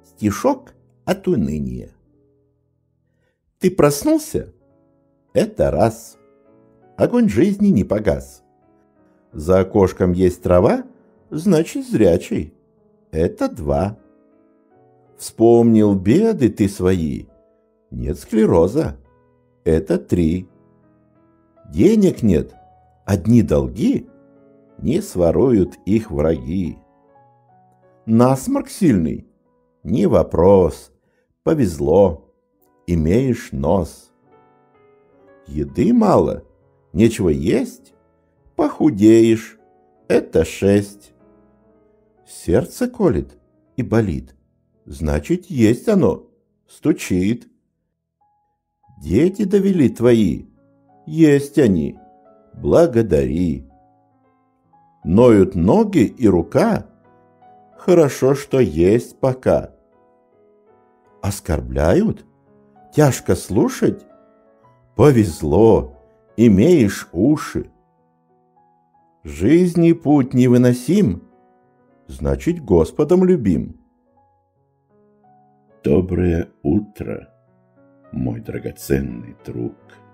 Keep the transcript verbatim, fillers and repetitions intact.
Стишок от уныния. Ты проснулся? Это раз. Огонь жизни не погас. За окошком есть трава, значит, зрячий. Это два. Вспомнил беды ты свои. Нет склероза. Это три. Денег нет. Одни долги. Не своруют их враги. Насморк сильный. Не вопрос. Повезло. Имеешь нос. Еды мало. Нечего есть. Похудеешь. Это шесть. Сердце колет и болит. Значит, есть оно. Стучит. Дети довели твои. Есть они. Благодари. Ноют ноги и рука. Хорошо, что есть пока. Оскорбляют? Тяжко слушать? Повезло. Имеешь уши. Жизни путь невыносим. Значит, Господом любим. Доброе утро, мой драгоценный друг.